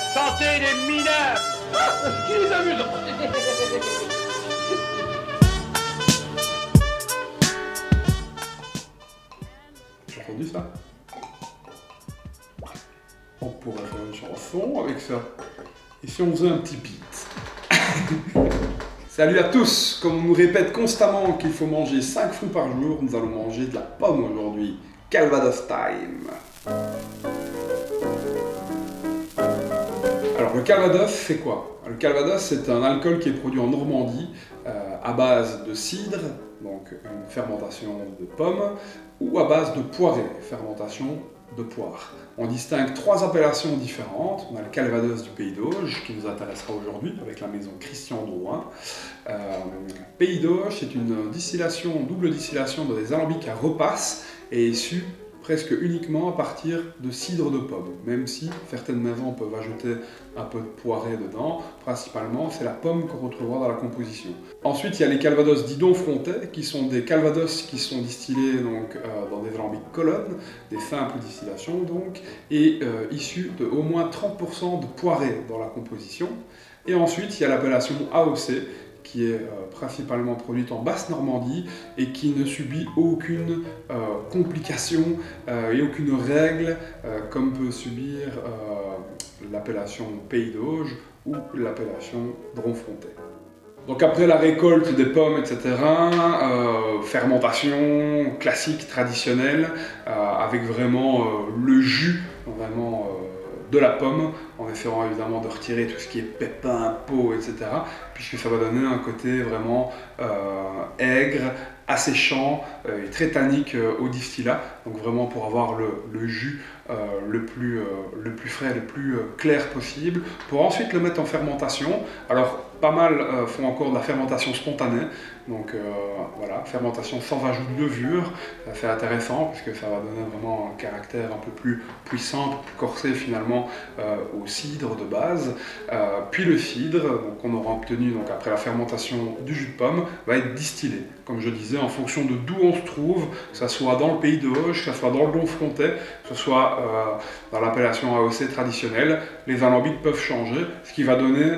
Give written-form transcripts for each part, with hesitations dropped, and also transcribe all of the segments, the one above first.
santé des mineurs. Qui les amuse? J'ai entendu ça? On pourrait faire une chanson avec ça. Et si on faisait un petit beat? Salut à tous! Comme on nous répète constamment qu'il faut manger 5 fruits par jour, nous allons manger de la pomme aujourd'hui. Calvados time! Alors le Calvados, c'est quoi? Le Calvados, c'est un alcool qui est produit en Normandie à base de cidre, donc une fermentation de pommes, ou à base de poirée, fermentation de poire. On distingue 3 appellations différentes. On a le Calvados du Pays d'Auge, qui nous intéressera aujourd'hui, avec la maison Christian Drouin. Pays d'Auge, c'est une distillation, double distillation dans des alambics à repasse, et issue presque uniquement à partir de cidre de pomme, même si certaines maisons peuvent ajouter un peu de poirée dedans. Principalement, c'est la pomme qu'on retrouvera dans la composition. Ensuite, il y a les calvados dits Domfrontais, qui sont des calvados qui sont distillés donc, dans des alambics colonnes, des simples distillations donc, et issus de au moins 30% de poirée dans la composition. Et ensuite, il y a l'appellation AOC, qui est principalement produite en Basse-Normandie et qui ne subit aucune complication et aucune règle comme peut subir l'appellation Pays d'Auge ou l'appellation Domfrontais. Donc après la récolte des pommes, etc., fermentation classique, traditionnelle, avec vraiment le jus, vraiment de la pomme, en essayant évidemment de retirer tout ce qui est pépins, peau, etc., puisque ça va donner un côté vraiment aigre, asséchant et très tannique au distillat, donc vraiment pour avoir le jus le plus frais, le plus clair possible, pour ensuite le mettre en fermentation. Alors pas mal font encore de la fermentation spontanée, donc voilà, fermentation sans ajout de levure, c'est intéressant parce que ça va donner vraiment un caractère un peu plus puissant, un peu plus corsé finalement au cidre de base. Puis le cidre, qu'on aura obtenu donc, après la fermentation du jus de pomme, va être distillé, comme je disais, en fonction de d'où on se trouve, que ce soit dans le Pays d'Auge, que ce soit dans le Domfrontais, que ce soit dans l'appellation AOC traditionnelle, les alambics peuvent changer, ce qui va donner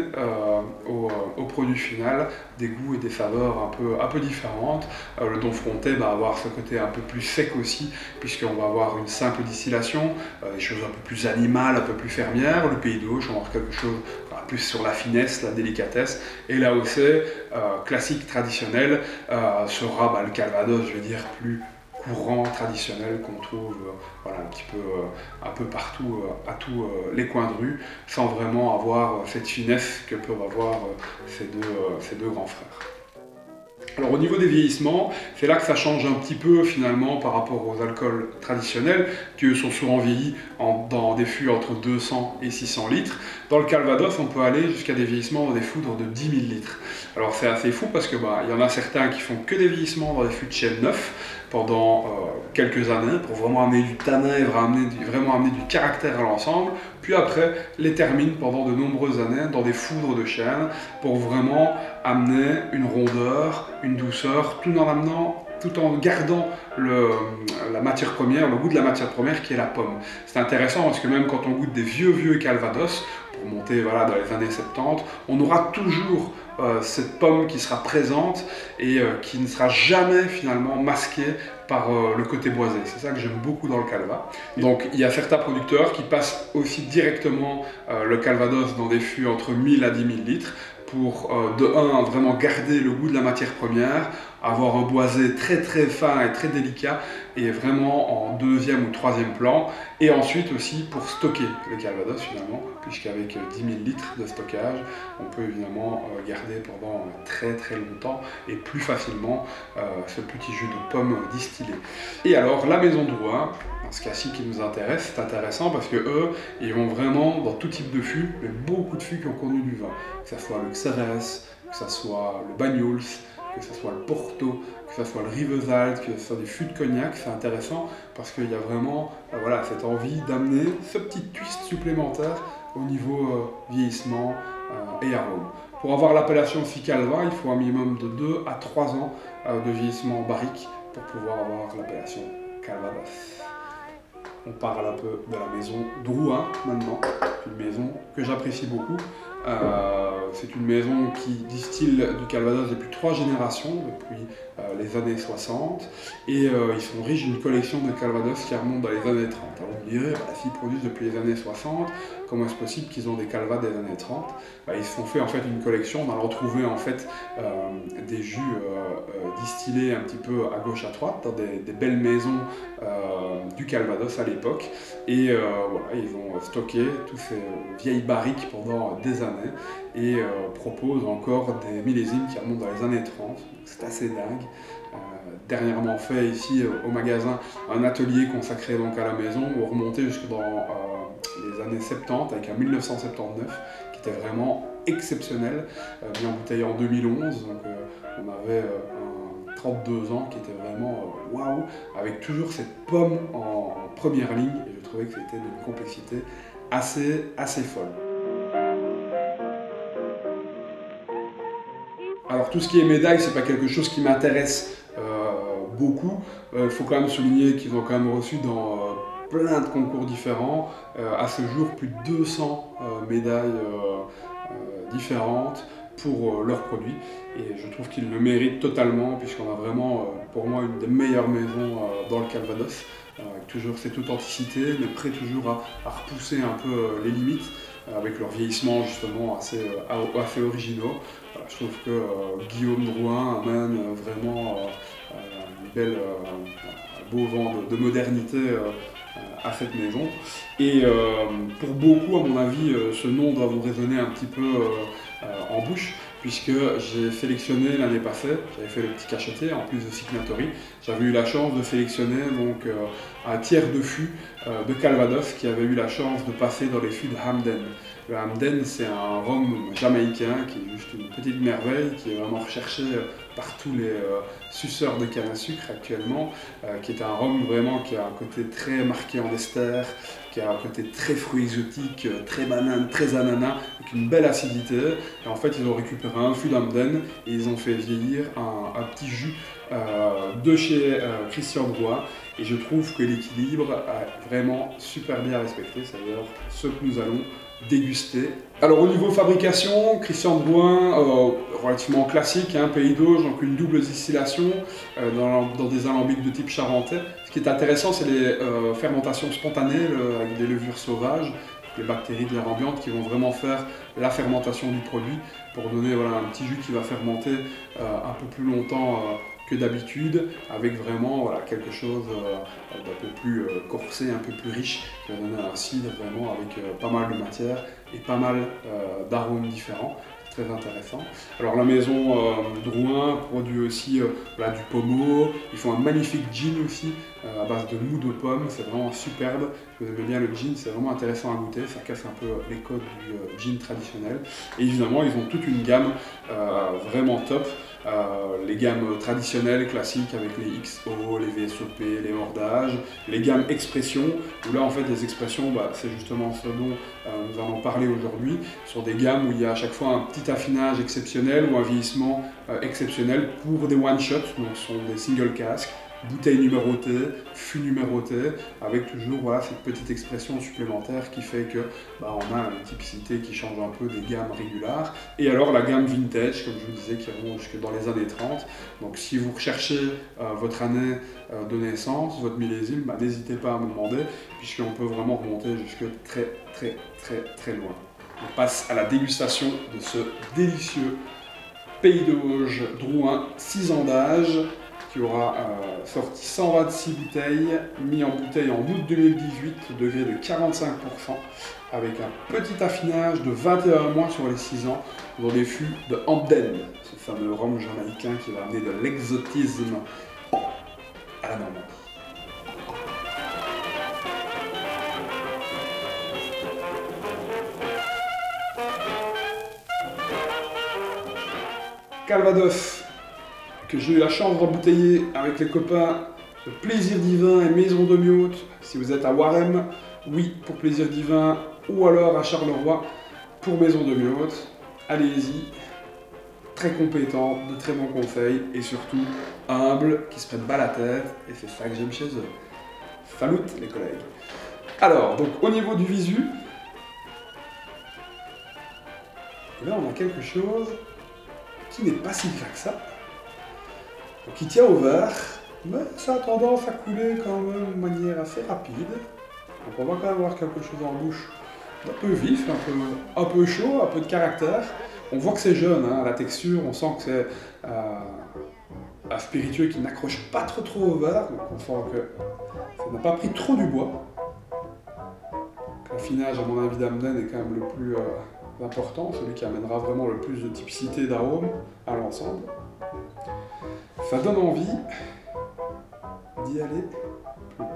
au produit final des goûts et des saveurs un peu différentes. Le Domfrontais va avoir ce côté un peu plus sec aussi, puisqu'on va avoir une simple distillation, des choses un peu plus animales, un peu plus fermières. Le Pays d'Auge, on va avoir quelque chose plus sur la finesse, la délicatesse. Et là aussi, classique, traditionnel, sera le Calvados, je veux dire, plus courant, traditionnel, qu'on trouve voilà, un peu partout, à tous les coins de rue, sans vraiment avoir cette finesse que peuvent avoir ces deux grands frères. Alors au niveau des vieillissements, c'est là que ça change un petit peu finalement par rapport aux alcools traditionnels, qui eux sont souvent vieillis dans des fûts entre 200 et 600 litres. Dans le Calvados, on peut aller jusqu'à des vieillissements dans des foudres de 10 000 litres. Alors c'est assez fou parce que y en a certains qui font que des vieillissements dans des fûts de chêne neufs pendant quelques années pour vraiment amener du tanin et vraiment amener du caractère à l'ensemble, puis après les terminent pendant de nombreuses années dans des foudres de chêne pour vraiment amener une rondeur, une douceur, tout en gardant la matière première, le goût de la matière première qui est la pomme. C'est intéressant parce que même quand on goûte des vieux Calvados, pour monter voilà, dans les années 70, on aura toujours cette pomme qui sera présente et qui ne sera jamais finalement masquée par le côté boisé. C'est ça que j'aime beaucoup dans le Calva. Donc il y a certains producteurs qui passent aussi directement le Calvados dans des fûts entre 1000 à 10 000 litres pour de 1 vraiment garder le goût de la matière première, avoir un boisé très fin et très délicat et vraiment en 2e ou 3e plan, et ensuite aussi pour stocker le Calvados finalement, puisqu'avec 10 000 litres de stockage, on peut évidemment garder pendant très longtemps et plus facilement ce petit jus de pomme distillé. Et alors la maison Drouin, dans ce cas-ci qui nous intéresse, c'est intéressant parce que eux, ils vont vraiment dans tout type de fûts, mais beaucoup de fûts qui ont connu du vin, que ce soit le Xérès, que ce soit le Banyuls, que ce soit le Porto, que ce soit le Rivesalt, que ce soit des fûts de cognac. C'est intéressant parce qu'il y a vraiment voilà, cette envie d'amener ce petit twist supplémentaire au niveau vieillissement et arôme. Pour avoir l'appellation aussi Calva, il faut un minimum de 2 à 3 ans de vieillissement en barrique pour pouvoir avoir l'appellation Calvados. on parle un peu de la maison Drouhin maintenant, une maison que j'apprécie beaucoup. C'est une maison qui distille du Calvados depuis 3 générations, depuis les années 60, et ils sont riches d'une collection de Calvados qui remonte dans les années 30. Alors vous me direz, s'ils produisent depuis les années 60, comment est-ce possible qu'ils ont des Calvas des années 30? Ils se sont fait en fait une collection, on a retrouvé en fait des jus distillés un petit peu à gauche à droite, dans des belles maisons du Calvados à l'époque, et voilà, ils ont stocké tous ces vieilles barriques pendant des années, et propose encore des millésimes qui remontent dans les années 30, c'est assez dingue. Dernièrement fait ici au magasin un atelier consacré donc à la maison, où on remontait jusque dans les années 70 avec un 1979 qui était vraiment exceptionnel, bien embouteillé en 2011, donc on avait un 32 ans qui était vraiment waouh, avec toujours cette pomme en première ligne, et je trouvais que c'était d'une complexité assez folle. Alors tout ce qui est médailles, c'est pas quelque chose qui m'intéresse beaucoup. Il faut quand même souligner qu'ils ont quand même reçu dans plein de concours différents. À ce jour, plus de 200 médailles différentes pour leurs produits. Et je trouve qu'ils le méritent totalement, puisqu'on a vraiment, pour moi, une des meilleures maisons dans le Calvados. Avec toujours cette authenticité, mais prêt toujours à repousser un peu les limites, avec leur vieillissement justement assez originaux. Je trouve que Guillaume Drouhin amène vraiment un beau vent de modernité à cette maison. Et pour beaucoup, à mon avis, ce nom doit vous résonner un petit peu en bouche, puisque j'ai sélectionné l'année passée, j'avais fait le petit cacheté en plus de Signatory, j'avais eu la chance de sélectionner donc un tiers de fût de Calvados qui avait eu la chance de passer dans les fûts de Hamden. Le Hamden, c'est un rhum jamaïcain qui est juste une petite merveille, qui est vraiment recherché par tous les suceurs de canne à sucre actuellement, qui est un rhum vraiment qui a un côté très marqué en ester, qui a un côté très fruit exotique, très banane, très ananas, avec une belle acidité. Et en fait, ils ont récupéré un fût d'Hamden et ils ont fait vieillir un petit jus de chez Christian Drouhin. Et je trouve que l'équilibre est vraiment super bien respecté. C'est d'ailleurs ce que nous allons déguster. Alors au niveau fabrication, Christian Drouhin, relativement classique, pays d'Auge, donc une double distillation dans des alambics de type charentais. Ce qui est intéressant, c'est les fermentations spontanées avec des levures sauvages, les bactéries de l'air ambiante qui vont vraiment faire la fermentation du produit pour donner un petit jus qui va fermenter un peu plus longtemps que d'habitude, avec vraiment quelque chose d'un peu plus corsé, un peu plus riche, qui va donner un cidre vraiment avec pas mal de matière et pas mal d'arômes différents. Très intéressant. Alors la maison Drouhin produit aussi du pommeau, ils font un magnifique gin aussi à base de mou de pomme, c'est vraiment superbe. Si vous aimez bien le gin, c'est vraiment intéressant à goûter, ça casse un peu les codes du gin traditionnel. Et évidemment, ils ont toute une gamme vraiment top. Les gammes traditionnelles, classiques avec les XO, les VSOP, les mordages, les gammes expressions, où là en fait les expressions, c'est justement ce dont nous allons parler aujourd'hui, sur des gammes où il y a à chaque fois un petit affinage exceptionnel ou un vieillissement exceptionnel pour des one-shots, donc ce sont des single casques, bouteille numérotée, fût numéroté, avec toujours cette petite expression supplémentaire qui fait que on a une typicité qui change un peu des gammes régulières. Et alors la gamme vintage, comme je vous disais, qui remonte jusque dans les années 30. Donc si vous recherchez votre année de naissance, votre millésime, n'hésitez pas à me demander, puisqu'on peut vraiment remonter jusque très loin. On passe à la dégustation de ce délicieux Pays d'Auge Drouhin 6 ans d'âge, qui aura sorti 126 bouteilles, mis en bouteille en août 2018, au degré de 45%, avec un petit affinage de 21 mois sur les 6 ans, dans des fûts de Hamden, ce fameux rhum jamaïcain qui va amener de l'exotisme à la Normandie. Calvados, que j'ai eu la chance d'embouteiller avec les copains de Plaisir Divin et Maison de Miote. Si vous êtes à Warem, oui pour Plaisir Divin, ou alors à Charleroi pour Maison de Miote. Allez-y, très compétent, de très bons conseils et surtout humble, qui se prennent pas la tête, et c'est ça que j'aime chez eux. Salut les collègues. Alors, donc au niveau du visu, et là on a quelque chose qui n'est pas si gras que ça. Donc il tient au verre, mais ça a tendance à couler quand même de manière assez rapide. Donc on va quand même avoir quelque chose en bouche un peu vif, un peu chaud, un peu de caractère. On voit que c'est jeune, hein, la texture, on sent que c'est un spiritueux qui n'accroche pas trop au verre, donc on sent que ça n'a pas pris trop du bois. L'affinage, à mon avis, d'Hamden est quand même le plus important, celui qui amènera vraiment le plus de typicité d'arôme à l'ensemble. Ça donne envie d'y aller plus loin.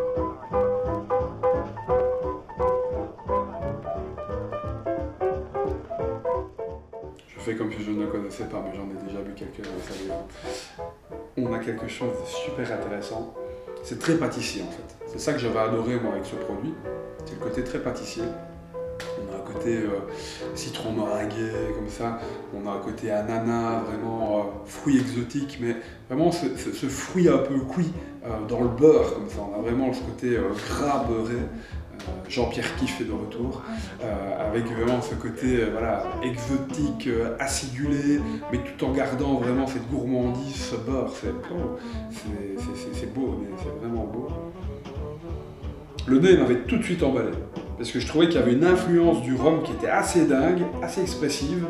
Je fais comme si je ne le connaissais pas, mais j'en ai déjà bu quelques-uns, vous savez. On a quelque chose de super intéressant. C'est très pâtissier en fait. C'est ça que j'avais adoré moi avec ce produit. C'est le côté très pâtissier. On a un côté citron meringué comme ça. On a un côté ananas, vraiment fruit exotique, mais vraiment ce fruit un peu cuit dans le beurre comme ça. On a vraiment ce côté gras beurré. Jean-Pierre Kiff est de retour, avec vraiment ce côté voilà, exotique, acidulé, mais tout en gardant vraiment cette gourmandise, ce beurre. C'est beau, mais c'est vraiment beau. Le nez m'avait tout de suite emballé, parce que je trouvais qu'il y avait une influence du rhum qui était assez dingue, assez expressive.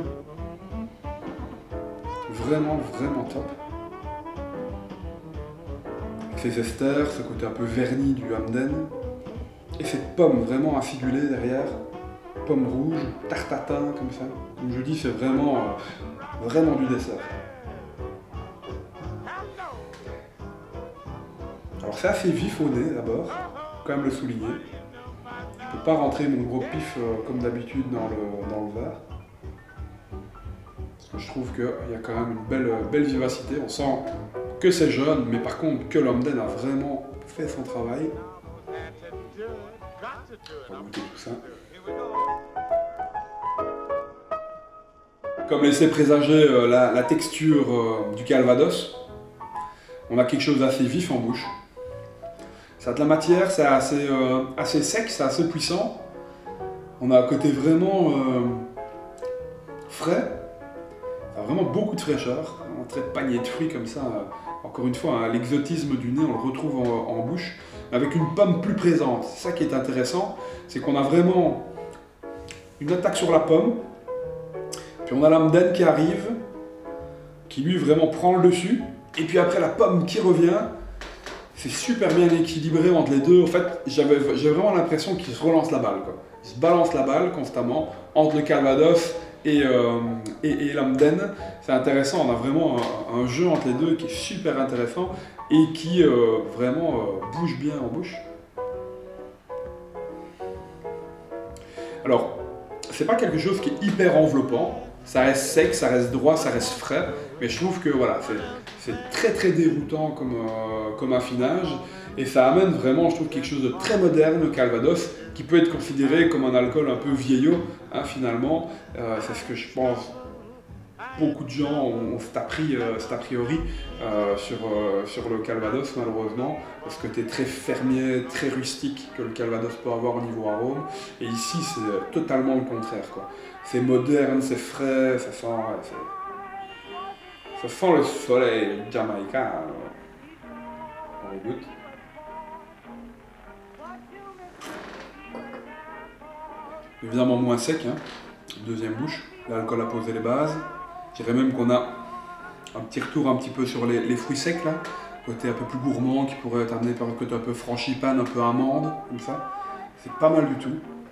Vraiment, vraiment top. Ces esters, ce côté un peu verni du Hamden. Et cette pomme vraiment acidulée derrière, pomme rouge, tartatin comme ça. Comme je dis, c'est vraiment, vraiment du dessert. Alors c'est assez vif au nez d'abord, faut quand même le souligner. Je ne peux pas rentrer mon gros pif comme d'habitude dans le verre. Parce que je trouve qu'il y a quand même une belle vivacité. On sent que c'est jeune, mais par contre que l'Hamden a vraiment fait son travail. On va goûter tout ça. Comme laissé présager la texture du Calvados, on a quelque chose d'assez vif en bouche. Ça a de la matière, c'est assez sec, c'est assez puissant. On a un côté vraiment frais, ça a vraiment beaucoup de fraîcheur, un trait de panier de fruits comme ça. Encore une fois, hein, l'exotisme du nez, on le retrouve en bouche, avec une pomme plus présente. C'est ça qui est intéressant, c'est qu'on a vraiment une attaque sur la pomme, puis on a l'Hamden qui arrive, qui lui vraiment prend le dessus, et puis après la pomme qui revient. C'est super bien équilibré entre les deux. En fait, j'ai vraiment l'impression qu'il se relance la balle, quoi. Il se balance la balle constamment entre le Calvados et l'Hamden. C'est intéressant, on a vraiment un jeu entre les deux qui est super intéressant et qui vraiment bouge bien en bouche. Alors, c'est pas quelque chose qui est hyper enveloppant. Ça reste sec, ça reste droit, ça reste frais, mais je trouve que voilà, c'est très déroutant comme affinage, et ça amène vraiment, je trouve, quelque chose de très moderne au Calvados, qui peut être considéré comme un alcool un peu vieillot, hein, finalement. C'est ce que je pense, beaucoup de gens ont cet a priori sur le Calvados, malheureusement, parce que c'est très fermier, très rustique que le Calvados peut avoir au niveau arôme, et ici c'est totalement le contraire, quoi. C'est moderne, c'est frais, ça sent le soleil jamaïcain. On les goûte. Évidemment moins sec, hein. Deuxième bouche, l'alcool a posé les bases. Je dirais même qu'on a un petit retour un petit peu sur les fruits secs là, côté un peu plus gourmand qui pourrait être amené par un côté un peu frangipane, un peu amande, comme ça. C'est pas mal du tout.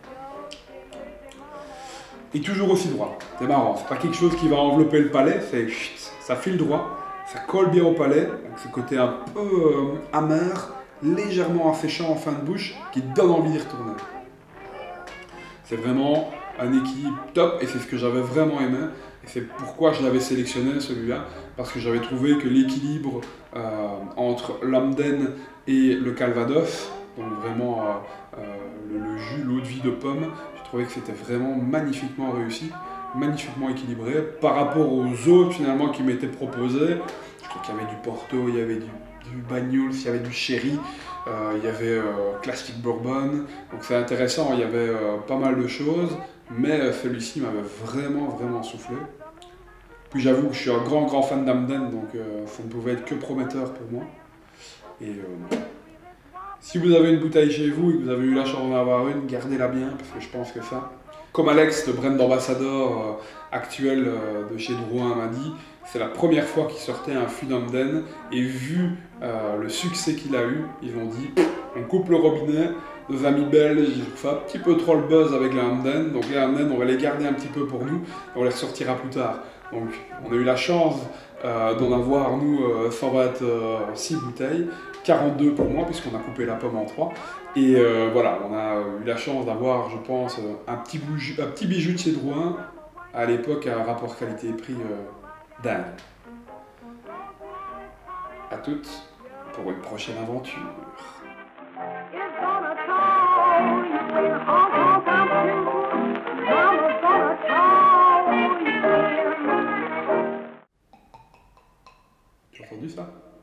Et toujours aussi droit. C'est marrant, c'est pas quelque chose qui va envelopper le palais, ça file droit, ça colle bien au palais, donc ce côté un peu amer, légèrement asséchant en fin de bouche, qui donne envie d'y retourner. C'est vraiment un équilibre top, et c'est ce que j'avais vraiment aimé, et c'est pourquoi je l'avais sélectionné celui-là, parce que j'avais trouvé que l'équilibre entre l'Hamden et le Calvados, donc vraiment le jus, l'eau de vie de pomme, je trouvais que c'était vraiment magnifiquement réussi, magnifiquement équilibré par rapport aux autres finalement qui m'étaient proposés. Je crois qu'il y avait du Porto, il y avait du du Banyuls, il y avait du Sherry, il y avait Classic Bourbon. Donc c'est intéressant, il y avait pas mal de choses, mais celui-ci m'avait vraiment soufflé. Puis j'avoue que je suis un grand fan d'Hamden, donc ça ne pouvait être que prometteur pour moi. Et si vous avez une bouteille chez vous et que vous avez eu la chance d'en avoir une, gardez-la bien, parce que je pense que ça, comme Alex, le brand ambassadeur actuel de chez Drouin m'a dit, c'est la première fois qu'il sortait un fût d'Hamden, et vu le succès qu'il a eu, ils ont dit, on coupe le robinet, nos amis belges, ils ont fait un petit peu trop le buzz avec les Hamden, donc les Hamden, on va les garder un petit peu pour nous, et on les ressortira plus tard. Donc on a eu la chance d'en avoir, nous, 126 bouteilles, 42 pour moi, puisqu'on a coupé la pomme en 3. Et voilà, on a eu la chance d'avoir, je pense, un petit bijou de chez Drouin, à l'époque, à un rapport qualité-prix dingue. À toutes pour une prochaine aventure. J'ai entendu ça?